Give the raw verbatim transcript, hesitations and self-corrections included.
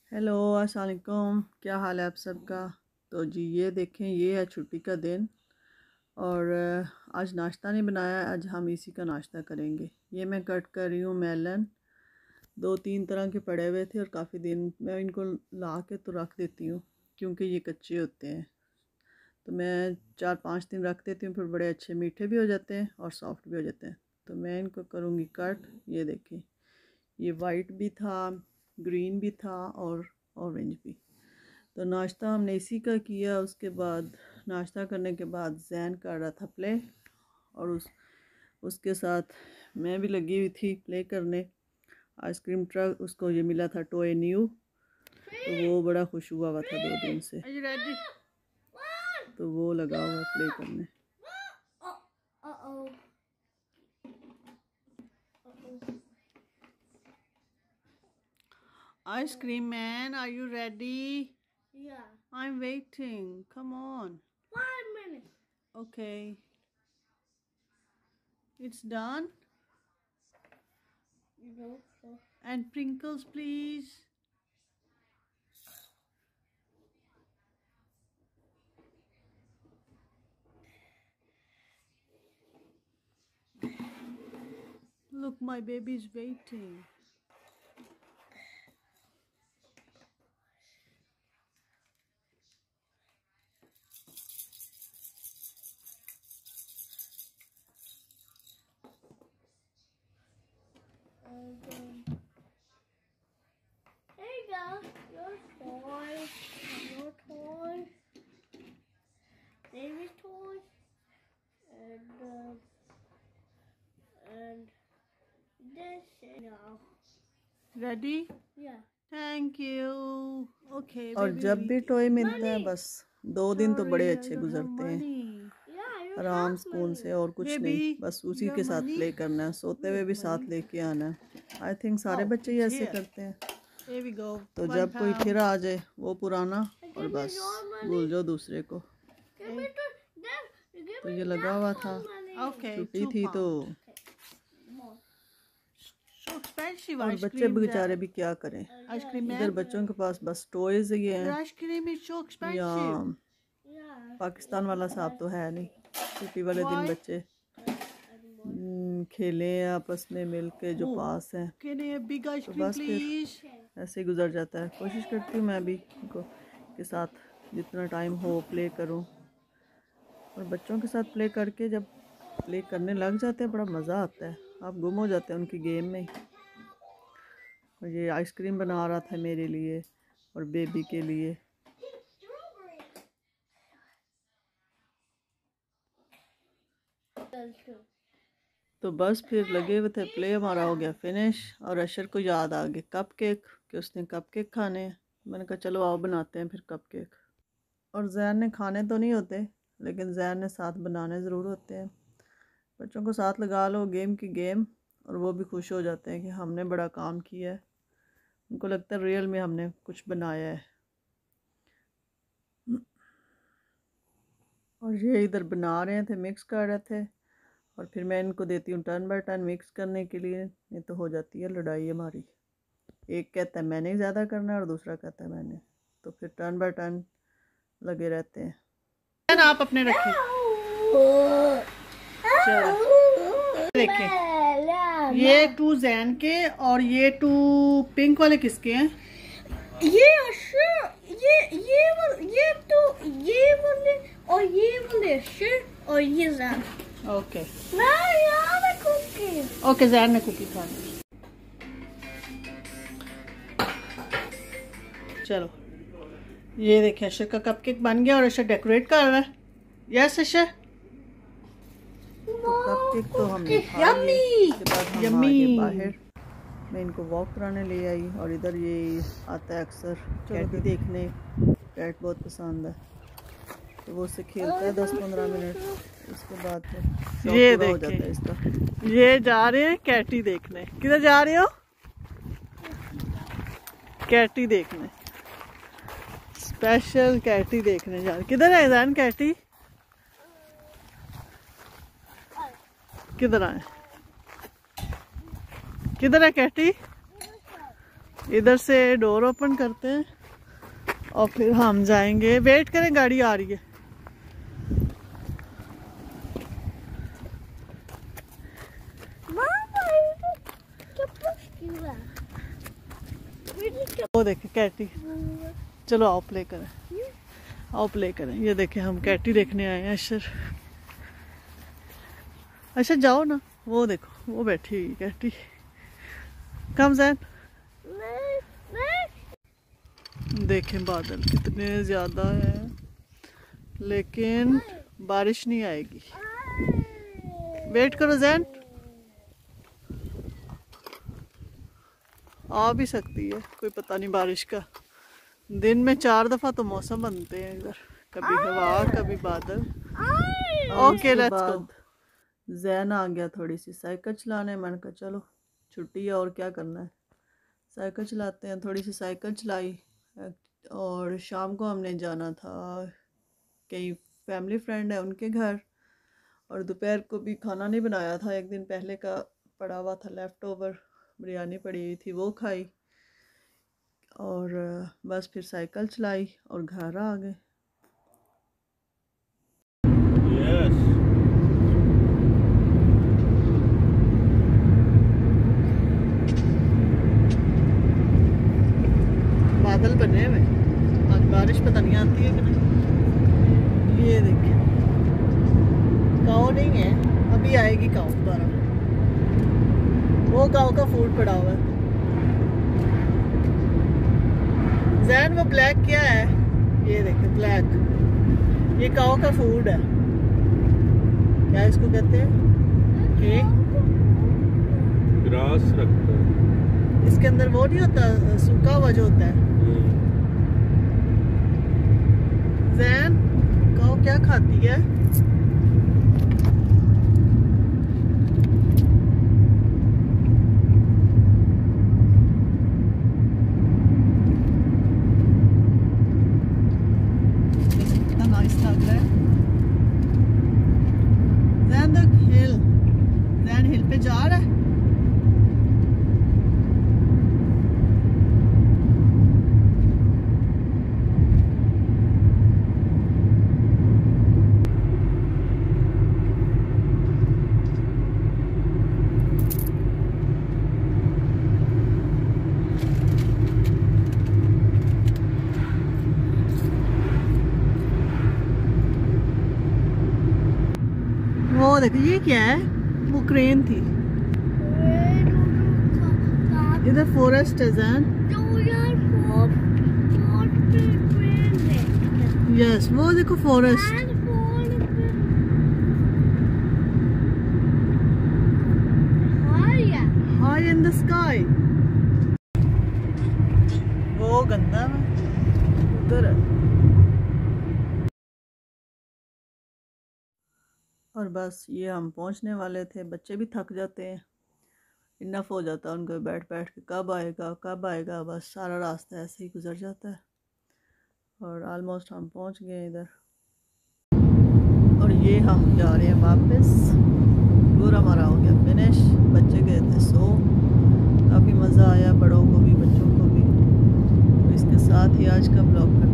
Hello अस्सलाम वालेकुम, क्या हाल है आप सबका। तो जी ये देखें, ये है छुट्टी का दिन और आज नाश्ता नहीं बनाया। आज हम इसी का नाश्ता करेंगे। ये मैं कट कर रही हूँ मेलन। दो तीन तरह के पड़े हुए थे और काफ़ी दिन मैं इनको ला के तो रख देती हूँ क्योंकि ये कच्चे होते हैं। तो मैं चार पाँच दिन रख देती हूँ, फिर बड़े अच्छे मीठे भी हो जाते हैं और सॉफ्ट भी हो जाते हैं। तो मैं इनको करूँगी कट। ये देखें, ये वाइट भी था, ग्रीन भी था और ऑरेंज भी। तो नाश्ता हमने इसी का किया। उसके बाद नाश्ता करने के बाद जैन कर रहा था प्ले और उस उसके साथ मैं भी लगी हुई थी प्ले करने। आइसक्रीम ट्रक उसको ये मिला था टॉय न्यू, तो वो बड़ा खुश हुआ हुआ था दो दिन से, तो वो लगा हुआ प्ले करने। Ice cream man, are you ready? Yeah. I'm waiting. Come on. Five minutes. Okay. It's done. No. No. And Pringles, please. Look, my baby's waiting. And, um, there you go. Your toys. Your toys. Baby's toys. And, um, and this. Now. Ready? Yeah. Thank you. Okay. और baby. जब भी toy मिलता है बस दो दिन तो बड़े Sorry, I अच्छे don't have गुजरते हैं, Yeah. You आराम have सुकून money. से और कुछ Baby, नहीं। बस उसी your के साथ money? प्ले करना है, सोते हुए भी साथ लेके आना है। आई थिंक सारे Oh, बच्चे ही ऐसे here. करते हैं। Here we go. तो One जब कोई pound. फिर आ जाए वो पुराना और Give me बस your money. भूल जाओ दूसरे को। Give me the, that, give तो me ये लगा that हुआ one था, money. Okay, छुट्टी two थी तो। pounds. More. So expensive और ice बच्चे cream. बेचारे भी क्या करें, Ice cream इधर man. बच्चों के पास बस टॉयज ही Your हैं ice cream is so या expensive. Yeah. पाकिस्तान वाला साहब तो है नहीं। छुट्टी वाले दिन Why? बच्चे हम्म, खेलें आपस में मिल के जो Oh, पास हैं, Can I have big ice तो cream, बस फिर please? ऐसे ही गुजर जाता है। कोशिश करती हूँ मैं भी उनको के साथ जितना टाइम हो प्ले करूँ। और बच्चों के साथ प्ले करके जब प्ले करने लग जाते हैं बड़ा मज़ा आता है, आप गुम हो जाते हैं उनकी गेम में। और ये आइसक्रीम बना रहा था मेरे लिए और बेबी के लिए। तो बस फिर लगे हुए थे प्ले, हमारा हो गया फिनिश। और अशर को याद आ गया कप केक कि उसने कप केक खाने हैं। मैंने कहा चलो आओ बनाते हैं फिर कप केक। और जैन ने खाने तो नहीं होते लेकिन जैन ने साथ बनाने ज़रूर होते हैं। बच्चों को साथ लगा लो गेम की गेम और वो भी खुश हो जाते हैं कि हमने बड़ा काम किया है। उनको लगता है रियल में हमने कुछ बनाया है। और ये इधर बना रहे थे, मिक्स कर रहे थे और फिर मैं इनको देती हूँ टर्न बाय टर्न मिक्स करने के लिए, नहीं तो हो जाती है लड़ाई हमारी। एक कहता है मैंने ज़्यादा करना है और दूसरा कहता है मैंने, तो फिर टर्न बाय टर्न लगे रहते हैं। आप अपने रखें। देखिए ये टू जैन के और ये टू पिंक वाले किसके हैं? ये अशर, ये ये वाले, ये तो ये वाले और ये वाले अशर और ये जैन। ओके मैं यार मैं कुकी। ओके जैन ने कुकी खानी। चलो ये देखिए अशर का कपकेक बन गया और अशर डेकोरेट कर रहा है। यस अशर। तो कपकेक तो हमने खा लिए। उसके बाद हम आ गए बाहर। मैं इनको वॉक कराने ले आई और इधर ये आता है अक्सर कैट देखने। कैट बहुत पसंद है तो वो उससे खेलता है दस पंद्रह मिनट। उसके बाद फिर ये पूरा हो जाता है इसका। ये जा रहे हैं कैटी देखने। किधर जा रहे हो? कैटी देखने, स्पेशल कैटी देखने जा रहे। किधर है जैन कैटी? किधर आए? किधर है कैटी? इधर से डोर ओपन करते हैं और फिर हम जाएंगे। वेट करें, गाड़ी आ रही है। वो देखे कैटी, चलो आओ प्ले करें, आओ प्ले करें। ये देखे हम कैटी देखने आए हैं। अशर अशर जाओ ना, वो देखो वो बैठी हुई कैटी। कम जैन। देखें बादल कितने ज्यादा है, लेकिन बारिश नहीं आएगी। वेट करो जैन, आ भी सकती है, कोई पता नहीं बारिश का। दिन में चार दफा तो मौसम बनते हैं इधर, कभी हवा कभी बादल। Okay let's go. जैन आ गया थोड़ी सी साइकिल चलाने। मैंने कहा चलो छुट्टी है और क्या करना है, साइकिल चलाते हैं। थोड़ी सी साइकिल चलाई और शाम को हमने जाना था कई फैमिली फ्रेंड है उनके घर, और दोपहर को भी खाना नहीं बनाया था, एक दिन पहले का पड़ा हुआ था, लेफ़्ट ओवर बिरयानी पड़ी हुई थी, वो खाई और बस फिर साइकिल चलाई और घर आ गए। yes. बादल बने हुए, आज बारिश पता नहीं आती है कि नहीं। ये देखिए काऊ नहीं है, अभी आएगी काऊ दोबारा। वो काऊ का फूड पड़ा हुआ है। जैन वो ब्लैक क्या है, ये देखिए ब्लैक, ये काऊ का फूड है। क्या इसको कहते हैं? के ग्रास रखता है इसके अंदर, वो नहीं होता सूखा हुआ जो होता है। जैन काऊ क्या खाती है? जा रहा है। वो देखो ये क्या है, वो क्रेन थी। इधर फॉरेस्ट है जैन। यस वो देखो forest. High in the sky. वो गंदा उधर है। और बस ये हम पहुंचने वाले थे। बच्चे भी थक जाते हैं, इनफ हो जाता है उनको बैठ बैठ के, कब आएगा कब आएगा, बस सारा रास्ता ऐसे ही गुजर जाता है। और ऑलमोस्ट हम पहुंच गए इधर, और ये हम जा रहे हैं वापस। टूर हमारा हो गया फिनिश। बच्चे गए थे सो, काफ़ी मज़ा आया, बड़ों को भी बच्चों को भी। तो इसके साथ ही आज का ब्लॉग